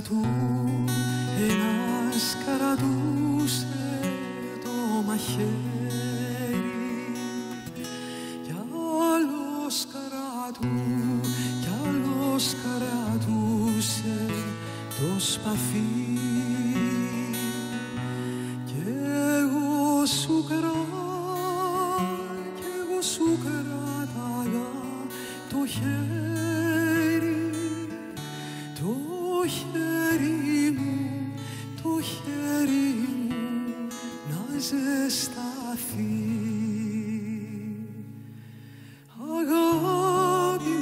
του ένας κρατούσε το μαχαίρι κι άλλος κρατούσε το σπαθί κι εγώ σου κράταγα το χέρι μου να ζεσταθεί. Αγάπη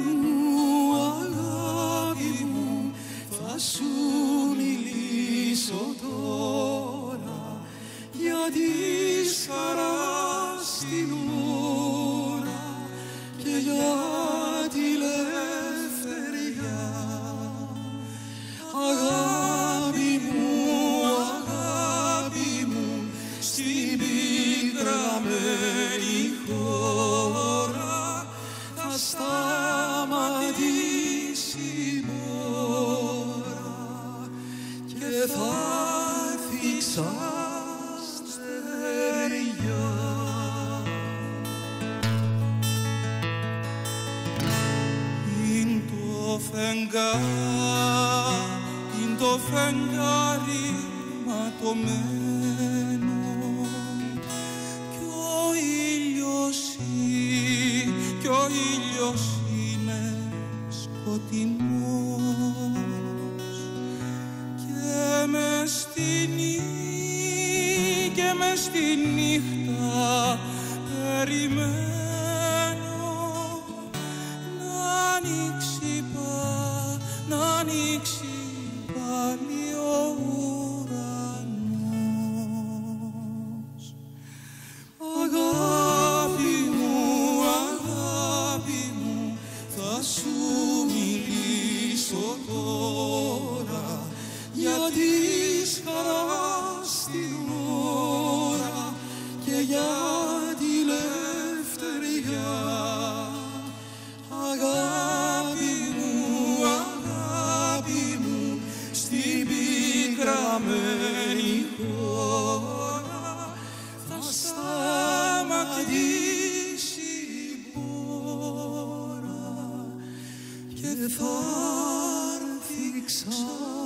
μου, θα σου μιλήσω τώρα για τη χαρά στην ώρα και για τη ελευθερία. Αγάπη μου, στην πικραμένη χώρα θα σταματήσει η ώρα και θα έρθει ξαστεριά. Είναι το φεγγάρι ματωμένο κι ο ήλιος είναι σκοτεινός και μες στη νύχτα περιμένω να ανοίξει πάλι ο ουρανός. Αγάπη μου, θα σου μιλήσω τώρα για τη χαρά στην ώρα και για τη ελευθερία. Αγάπη μου, στην πικραμένη χώρα θα σταματήσει η ώρα και θα έρθει ξανά.